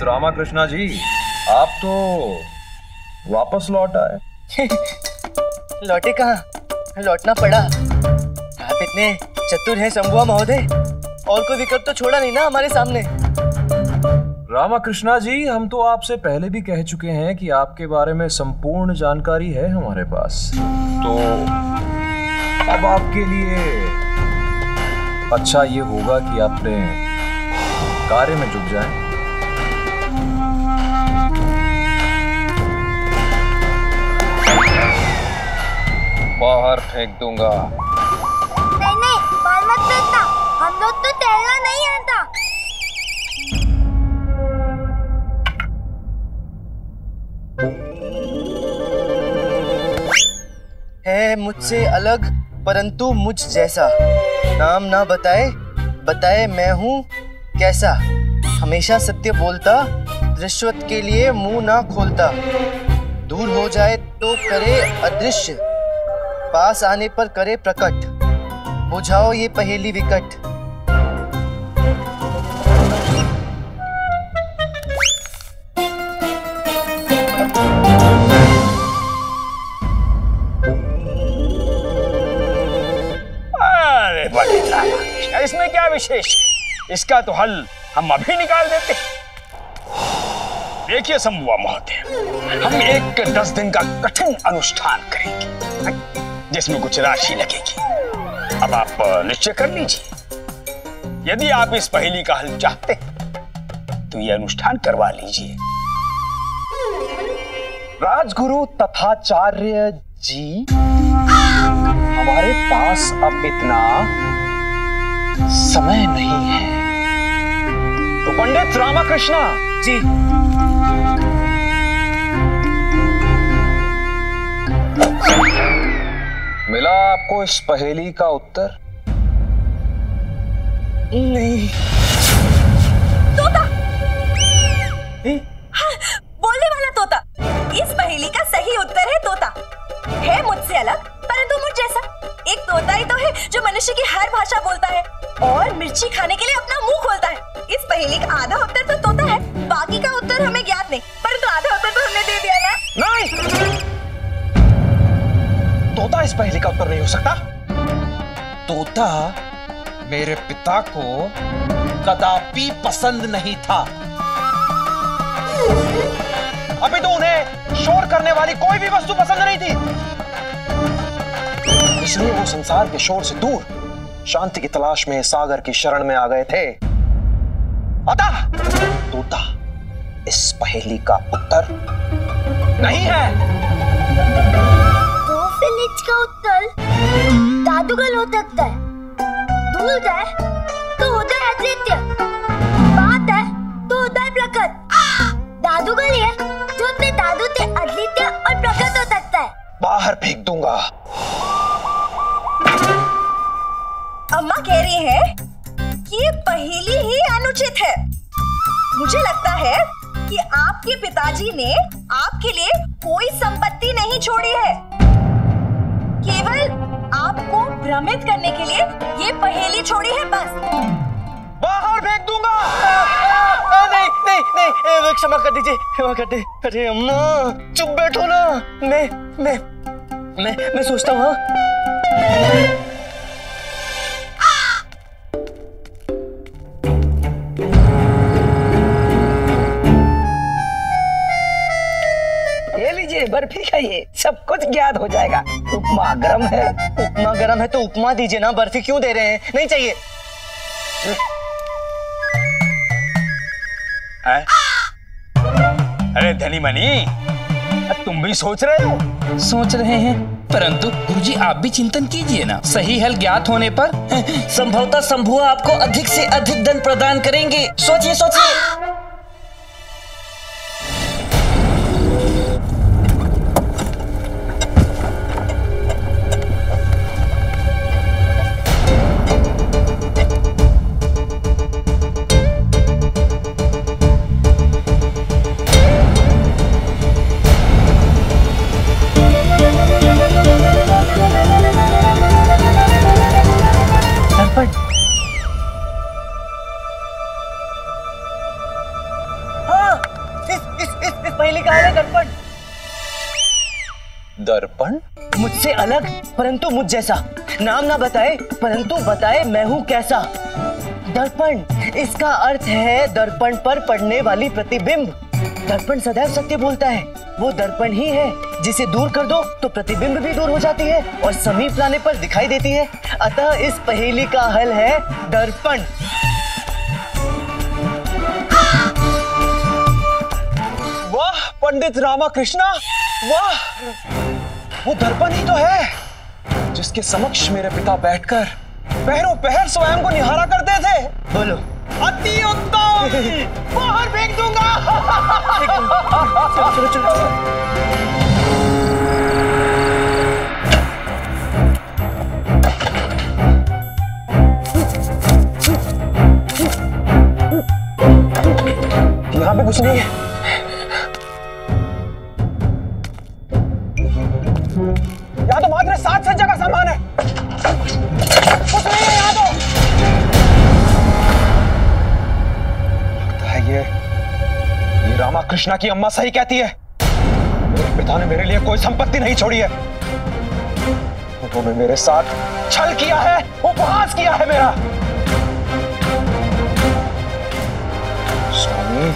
रामाकृष्णा जी, आप तो वापस लौट आए। लौटे कहाँ, लौटना पड़ा। आप इतने चतुर हैं शंभुआ महोदय, और कोई विकल्प तो छोड़ा नहीं ना हमारे सामने। रामाकृष्णा जी, हम तो आपसे पहले भी कह चुके हैं कि आपके बारे में संपूर्ण जानकारी है हमारे पास, तो अब आपके लिए अच्छा ये होगा कि अपने कार्य में जुट जाएं। बाहर फेंक दूंगा। नहीं नहीं, बाल मत फेंकना, हम लोग तो तैरना नहीं आता। है मुझसे अलग परंतु मुझ जैसा, नाम ना बताए बताए मैं हूँ कैसा, हमेशा सत्य बोलता, रिश्वत के लिए मुंह ना खोलता, दूर हो जाए तो करे अदृश्य, पास आने पर करे प्रकट, बुझाओ ये पहेली विकट। अरे बड़े रामाकृष्ण, इसमें क्या विशेष है? इसका तो हल हम अभी निकाल देते। देखिए शंभुआ महोदय, हम एक 10 दिन का कठिन अनुष्ठान करेंगे जिसमें कुछ राशि लगेगी। अब आप निश्चय कर लीजिए। यदि आप इस पहेली का हल चाहते हैं तो ये अनुष्ठान करवा लीजिए। राजगुरु तथाचार्य जी, हमारे पास अब इतना समय नहीं है, तो पंडित रामाकृष्णा जी, मिला आपको इस पहेली का उत्तर? नहीं। तोता, हाँ, बोलने वाला तोता। इस पहेली का सही उत्तर है तोता। है मुझसे अलग परंतु मुझ जैसा। एक तोता ही तो है जो मनुष्य की हर भाषा बोलता है और मिर्ची खाने के लिए अपना मुंह खोलता है। इस पहेली का आधा उत्तर तो तोता है, बाकी का उत्तर हमें ज्ञात नहीं, परंतु आधा उत्तर तो हमने दे दिया ना। नहीं, तोता इस पहेली का उत्तर नहीं हो सकता। तोता मेरे पिता को कदापि पसंद नहीं था। अभी तो उन्हें शोर करने वाली कोई भी वस्तु पसंद नहीं थी, इसलिए वो संसार के शोर से दूर शांति की तलाश में सागर की शरण में आ गए थे। अतः तोता इस पहेली का उत्तर नहीं है। तो फिर इसका उत्तर जादूगर हो सकता है। दूर जाए तो उदय अद्वितीय, बात है तो उदय प्रकट। जादूगर ही है जो अपने दादू से अद्वितीय और प्रकट हो सकता है। बाहर फेंक दूंगा। अम्मा कह रही है कि ये पहेली ही अनुचित है। मुझे लगता है कि आपके पिताजी ने आपके लिए कोई संपत्ति नहीं छोड़ी है, केवल आपको भ्रमित करने के लिए ये पहेली छोड़ी है बस। बाहर फेंक दूंगा। नहीं नहीं नहीं, क्षमा कर दीजिए, क्षमा कर दे। अरे अम्मा चुप बैठो ना, मैं सोचता हूँ। ये लीजिए बर्फी खाइए, सब कुछ ज्ञात हो जाएगा। उपमा गरम है। उपमा गरम है तो उपमा दीजिए ना, बर्फी क्यों दे रहे हैं? नहीं चाहिए। अरे धनी मनी, तुम भी सोच रहे हो? सोच रहे हैं, परंतु गुरुजी आप भी चिंतन कीजिए ना। सही हल ज्ञात होने पर संभवतः शंभुआ आपको अधिक से अधिक धन प्रदान करेंगे। सोचिए सोचिए। परंतु मुझ जैसा। नाम ना बताए परंतु बताए मैं हूँ कैसा। दर्पण, इसका अर्थ है दर्पण पर पड़ने वाली प्रतिबिंब। दर्पण सदैव सत्य बोलता है। वो दर्पण ही है जिसे दूर कर दो तो प्रतिबिंब भी दूर हो जाती है और समीप लाने पर दिखाई देती है। अतः इस पहेली का हल है दर्पण। वाह पंडित रामाकृष्णा, वाह! वो दर्पण ही तो है जिसके समक्ष मेरे पिता बैठकर पहरों पहर स्वयं को निहारा करते थे। बोलो। अति उत्तम, बाहर फेंक दूंगा। चलो चलो चलो। यहाँ पे कुछ नहीं है। यहाँ तो मात्र 7 सज्जा का सामान है। कुछ नहीं है यहाँ तो। लगता है ये रामाकृष्णा की अम्मा सही कहती है। मेरे पिता ने मेरे लिए कोई संपत्ति नहीं छोड़ी है। उन्होंने मेरे साथ छल किया है, उपहास किया है मेरा। स्वामी,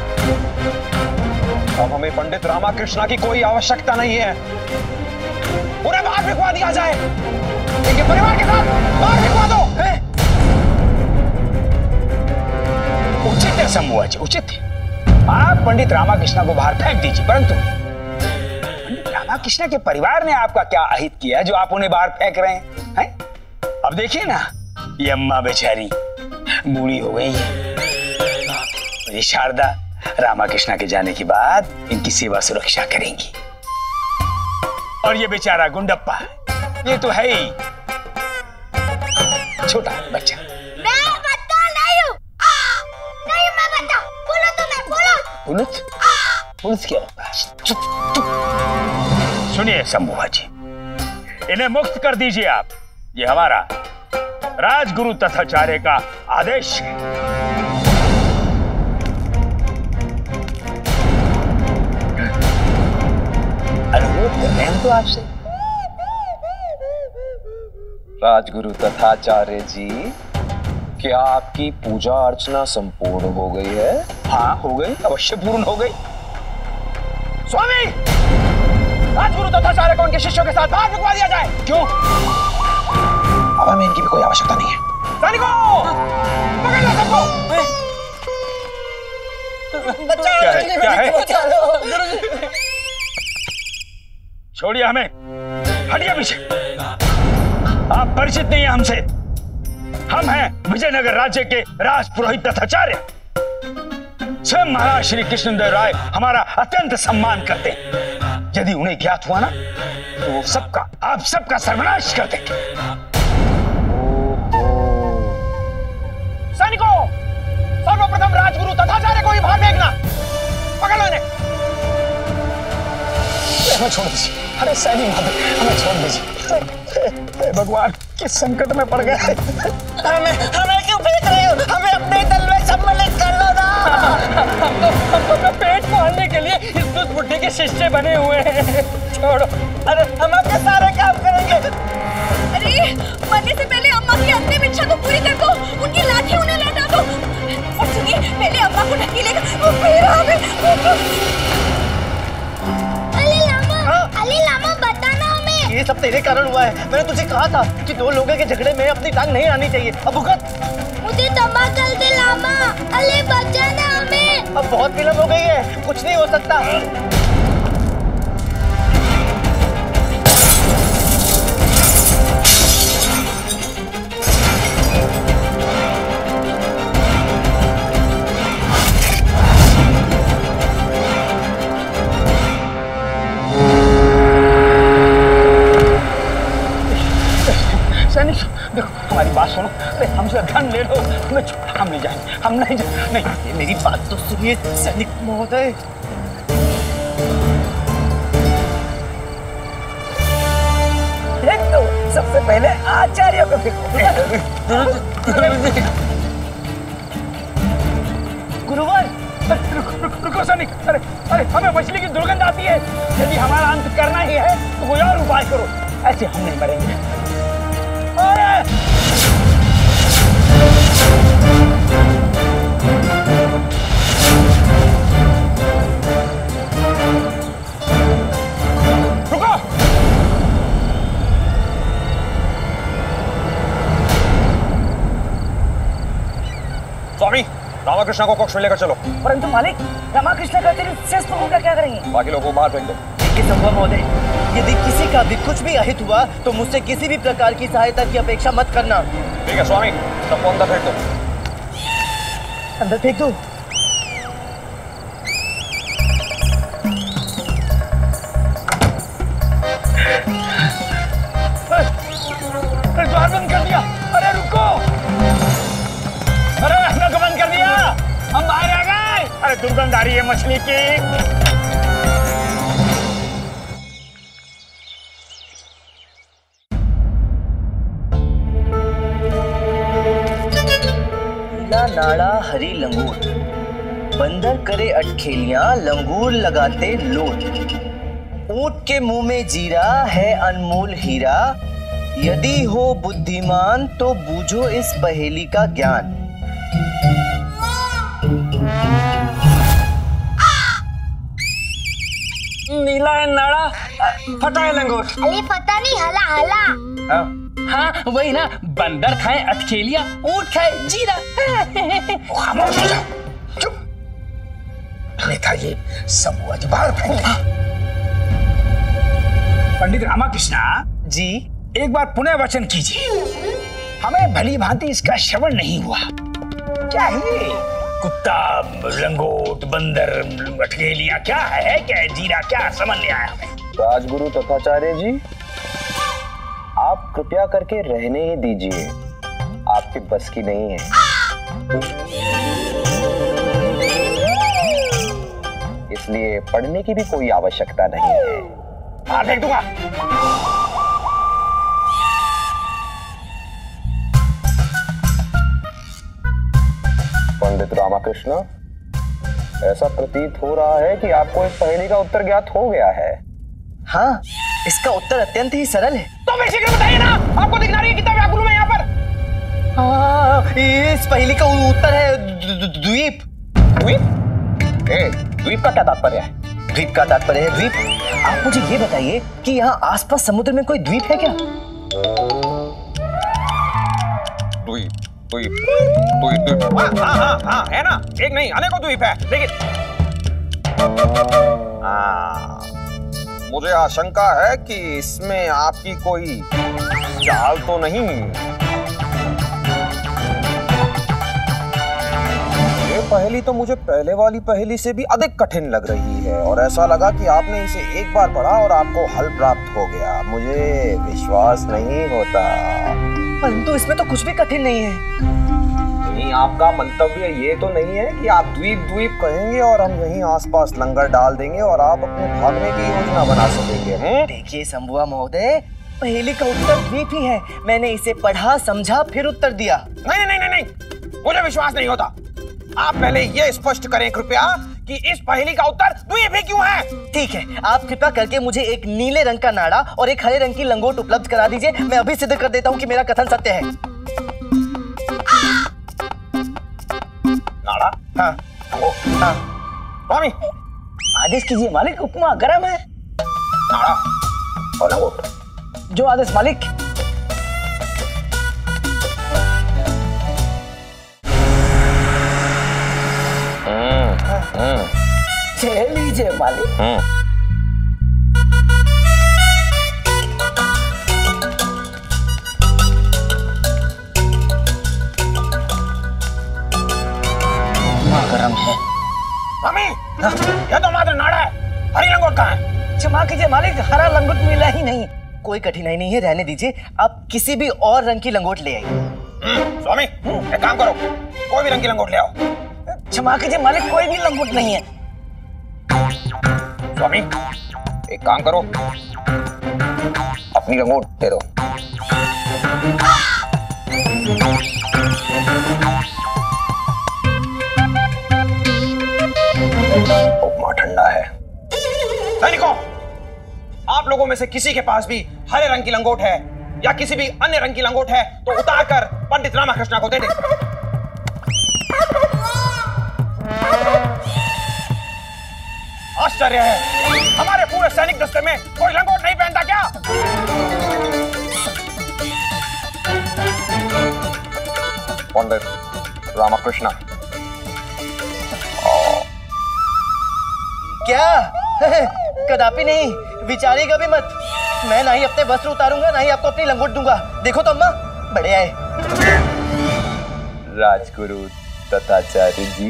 अब हमें पंडित रामाकृष्णा की कोई आवश्यकता नहीं है। उन्हें बाहर फेंकवा दिया जाए। इनके परिवार के साथ बाहर फेंकवा दो। उचित है शंभुआ जी, उचित है। आप पंडित रामाकृष्णा को बाहर फेंक दीजिए, परंतु पंडित रामाकृष्णा के परिवार ने आपका क्या अहित किया जो आप उन्हें बाहर फेंक रहे हैं? अब देखिए ना, ये अम्मा बेचारी बूढ़ी हो गई है। ये शारदा रामाकृष्णा के जाने के बाद इनकी सेवा सुरक्षा करेंगी। और ये बेचारा गुंडप्पा, ये तो है ही छोटा बच्चा। मैं बता नहीं हूँ। नहीं मैं बता। बोलो तो मैं बोलो। पुलिस? पुलिस क्या होता है? सुनिए शंभुआ जी, इन्हें मुक्त कर दीजिए आप। ये हमारा राजगुरु तथाचार्य का आदेश है। अनुरोध कर रहे हैं तो आपसे। राजगुरु तथाचार्य जी, क्या आपकी पूजा अर्चना संपूर्ण हो गई है? हाँ हो गई, अवश्य पूर्ण हो गई। स्वामी, राजगुरु तथाचार्य को उनके शिष्यों के साथ बाहर फेंकवा दिया जाए। क्यों? अब हमें इनकी भी कोई आवश्यकता नहीं है। सैनिकों, पकड़ लो सबको। क्या है? क्या है? छोड़िए हमें, हटिए पीछे। आप परिचित नहीं है हमसे। हम हैं विजयनगर राज्य के राजपुरोहित तथाचार्य। स्वयं महाराज श्री कृष्णदेव राय हमारा अत्यंत सम्मान करते हैं। यदि उन्हें ज्ञात हुआ ना तो वो सबका, आप सबका सर्वनाश कर देंगे। सैनिकों, सर्वप्रथम राजगुरु तथाचार्य को ही बाहर फेंकना। पकड़ लो इन्हें। हमें छोड़ दीजिए। अरे सैनिक हमें छोड़ दीजिए। भगवान, किस संकट में पड़ गए। हमें क्यों फेंक रहे हो? हमें अपने दल में सम्मिलित कर लो ना। हम तो अपना पेट पालने के लिए इस दूध बुड्ढे के शिष्य बने हुए हैं। छोड़ो। अरे हम आपके सारे काम करेंगे। अरे मरने से पहले अम्मा की अंतिम इच्छा तो पूरी कर दो। उनकी लाठी उन्हें लौटा दो। और सुनिए, पहले अम्मा को ढकेलेगा, वो फिर हमें। अली लामा बताना हमें। ये सब तेरे कारण हुआ है। मैंने तुझे कहा था कि 2 लोगों के झगड़े में अपनी टांग नहीं आनी चाहिए। अब भुगत। मुझे तबाह कर दे लामा। अली बचाना हमें। अब बहुत विलंब हो गई है, कुछ नहीं हो सकता। सैनिक देखो, हमारी बात सुनो। अरे हमसे धन ले लो, हम नहीं जाएंगे। हम नहीं नहीं। मेरी बात तो सुनिए सैनिक महोदय। तो सबसे पहले आचार्य को फेंको। गुरुवर, रुको सैनिक। अरे अरे हमें मछली की दुर्गंध आती है। यदि हमारा अंत करना ही है तो कोई और उपाय करो। ऐसे हम नहीं मरेंगे। अरे रुको। स्वामी, रामाकृष्ण को कक्ष में लेकर चलो। परंतु मालिक, रामाकृष्ण का अतिरिक्त शेष प्रभु का क्या करेंगे? बाकी लोगों को बाहर फेंक दो। संभव महोदय, यदि किसी का भी कुछ भी अहित हुआ तो मुझसे किसी भी प्रकार की सहायता की अपेक्षा मत करना। ठीक है स्वामी, सबको अंदर फेंक दो। अंदर फेंक दो। द्वार बंद कर दिया। अरे रुको, अरे नग बंद कर दिया, हम बाहर आ गए। अरे दुर्गंध आ रही है मछली की। नाड़ा हरी लंगूर, बंदर करे अटखेलियां, लंगूर लगाते लोट। ऊंट के मुंह में जीरा है अनमोल हीरा, यदि हो बुद्धिमान तो बूझो इस पहेली का ज्ञान। नीला है नाड़ा, फटा है लंगोट। अरे पता नहीं, हला हला। हाँ वही ना, बंदर खाए अटखेलिया, ऊंट खाए जीरा। खामोश हो जाओ, चुप। अन्यथा ये सब हुआ जो बाहर फेंक। पंडित रामाकृष्ण जी, एक बार पुनः वचन कीजिए। हमें भली भांति इसका श्रवण नहीं हुआ। क्या है? कुत्ता, लंगोट, बंदर, अटकेलियां क्या है? क्या है जीरा? क्या समझ नहीं आया हमें। राजगुरु तथाचार्य जी, आप कृपया करके रहने ही दीजिए, आपकी बस की नहीं है। इसलिए पढ़ने की भी कोई आवश्यकता नहीं है। हाँ, फेंक दूंगा। पंडित रामाकृष्ण, ऐसा प्रतीत हो रहा है कि आपको इस पहेली का उत्तर ज्ञात हो गया है। हाँ, इसका उत्तर अत्यंत ही सरल है। तो फिर शीघ्र बताइए ना, आपको दिख रही है कितना व्याकुल हूं मैं यहाँ पर। हाँ, इस पहेली का उत्तर है द्वीप। द्वीप? द्वीप का क्या तात्पर्य है? द्वीप का तात्पर्य है द्वीप। आप मुझे ये बताइए कि यहाँ आसपास समुद्र में कोई द्वीप है क्या? द्वीप, द्वीप, द्वीप। हाँ, है ना, एक नहीं अनेकों द्वीप है, लेकिन मुझे आशंका है कि इसमें आपकी कोई चाल तो नहीं। ये पहेली तो मुझे पहले वाली पहेली से भी अधिक कठिन लग रही है, और ऐसा लगा कि आपने इसे एक बार पढ़ा और आपको हल प्राप्त हो गया। मुझे विश्वास नहीं होता। परंतु इसमें तो कुछ भी कठिन नहीं है। नहीं, आपका मंतव्य ये तो नहीं है कि आप द्वीप द्वीप कहेंगे और हम यहीं आसपास लंगर डाल देंगे और आप अपने भागने की योजना बना सकेंगे? देखिए शंभुआ महोदय, पहेली का उत्तर द्वीप ही है। मैंने इसे पढ़ा, समझा, फिर उत्तर दिया। नहीं नहीं नहीं नहीं, मुझे विश्वास नहीं होता। आप पहले ये स्पष्ट करें कृपया कि इस पहेली का उत्तर द्वीप ही क्यों है। ठीक है, आप कृपया करके मुझे एक नीले रंग का नाड़ा और एक हरे रंग की लंगोट उपलब्ध करा दीजिए। मैं अभी सिद्ध कर देता हूँ कि मेरा कथन सत्य है। नाड़ा? हाँ। हाँ। स्वामी, आदेश कीजिए मालिक, उपमा गरम है। नाड़ा और लंगोट। जो आदेश मालिक। चल लीजिए मालिक। गरम है। स्वामी, यह तो मात्र नाड़ा है, हरी लंगोट कहाँ है? क्षमा कीजिए मालिक, हरा लंगोट मिला ही नहीं। कोई कठिनाई नहीं है, रहने दीजिए। आप किसी भी और रंग की लंगोट ले आइए। स्वामी, एक काम करो, कोई भी रंग की लंगोट ले आओ। क्षमा कीजिए मालिक, कोई भी लंगोट नहीं है। स्वामी, एक काम करो, अपनी लंगोट दे दो। उपमा ठंडा है। सैनिकों, आप लोगों में से किसी के पास भी हरे रंग की लंगोट है या किसी भी अन्य रंग की लंगोट है तो उतार कर पंडित रामाकृष्ण को दे दे। आश्चर्य है, हमारे पूरे सैनिक दस्ते में कोई लंगोट नहीं पहनता क्या? पंडित रामाकृष्ण। क्या? कदापि नहीं, विचारेगा भी मत। मैं ना ही अपने वस्त्र उतारूंगा ना ही आपको अपनी लंगोट दूंगा। देखो तो अम्मा, बड़े आए। राजगुरु तथाचार्य जी।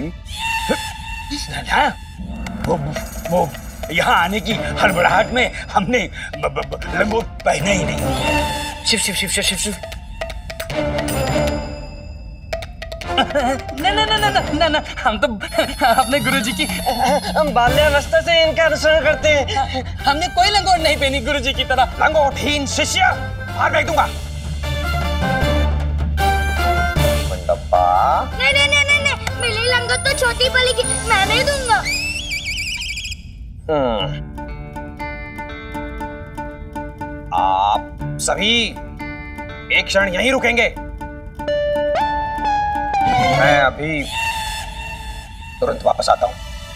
वो यहाँ आने की हड़बड़ाहट में हमने लंगोट पहने ही नहीं। शिव शिव शिव शिव शिव शिव। ना हम तो अपने गुरुजी की हम बाल्यावस्था से इनका अनुसरण करते हैं। हमने कोई लंगोट नहीं पहनी गुरुजी की तरह। लंगोटहीन शिष्य, बाहर फेंक दूंगा। मंडप्पा। नहीं, मिली लंगोट तो छोटी पड़ेगी, मैं नहीं दूंगा। आप सभी एक क्षण यहीं रुकेंगे। मैं अभी तुरंत वापस आता हूं।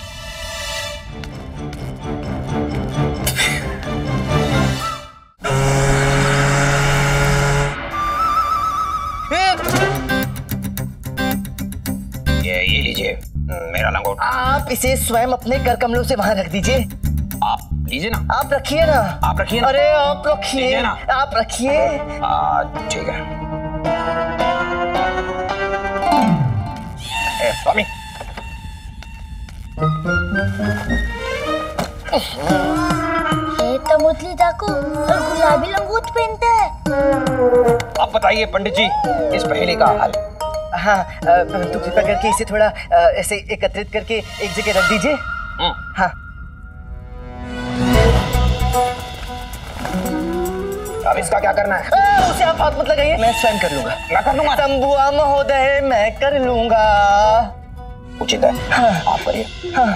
ये लीजिए मेरा लंगोट। आप इसे स्वयं अपने कर कमलों से वहां रख दीजिए। आप लीजिए ना। आप रखिए ना। आप रखिए ना। अरे आप रखिए लीजिए ना। आप रखिए। ठीक है। स्वामी, ये तो मुरली डाकू और गुलाबी लंगोट पहनता है। आप बताइए पंडित जी इस पहेली का हल। हाँ, परंतु कृपया करके इसे थोड़ा ऐसे एकत्रित करके एक जगह रख दीजिए। हाँ। अब इसका क्या करना है? उसे आप हाथ मत लगाइए, मैं स्वयं कर लूंगा। मैं कर लूंगा। शंभुआ महोदय, मैं कर लूंगा। उचित है। हाँ। आप करिए। हाँ।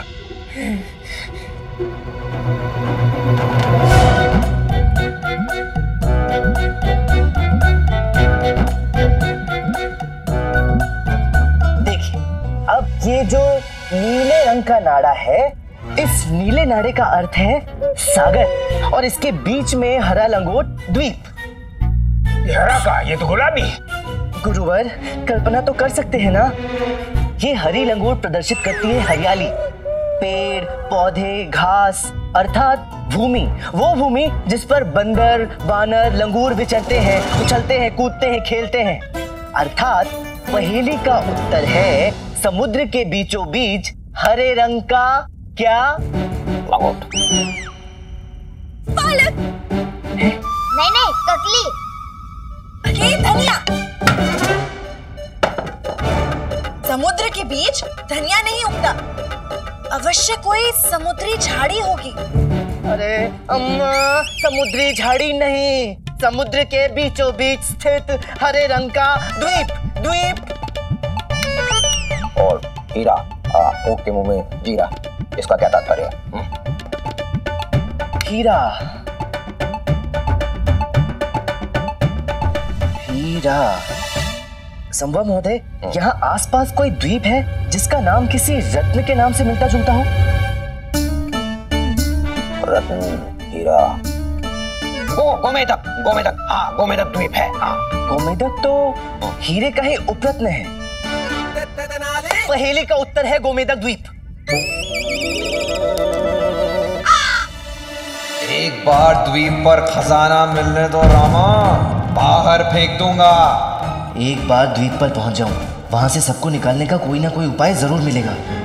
देखिए, अब ये जो नीले रंग का नाड़ा है, इस नीले नाड़े का अर्थ है सागर और इसके बीच में हरा लंगोट द्वीप। हरा का? ये तो गुलाबी। गुरुवर, कल्पना तो कर सकते हैं ना, ये हरी लंगोट प्रदर्शित करती है हरियाली, पेड़ पौधे घास, अर्थात भूमि, वो भूमि जिस पर बंदर वानर लंगूर विचरते हैं, उछलते हैं, कूदते हैं, खेलते हैं। अर्थात पहेली का उत्तर है समुद्र के बीचों बीच हरे रंग का क्या? लंगोट। पालक। नहीं, ककली। ये धनिया। समुद्र के बीच धनिया नहीं उगता, अवश्य कोई समुद्री झाड़ी होगी। अरे अम्मा, समुद्री झाड़ी नहीं, समुद्र के बीचों बीच स्थित हरे रंग का द्वीप। द्वीप और हीरा, ऊँट के मुंह में जीरा, इसका क्या तात्पर्य है? हीरा। हीरा। संभव महोदय, यहाँ आसपास कोई द्वीप है जिसका नाम किसी रत्न के नाम से मिलता जुलता हो? रत्न, हीरा, गोमेदक। गोमेदक, हाँ, गोमेदक द्वीप है। हाँ। गोमेदक तो हीरे का ही उपरत्न है। पहेली का उत्तर है गोमेदक द्वीप। एक बार द्वीप पर खजाना मिलने दो रामा, बाहर फेंक दूंगा। एक बार द्वीप पर पहुंच जाऊं, वहां से सबको निकालने का कोई ना कोई उपाय जरूर मिलेगा।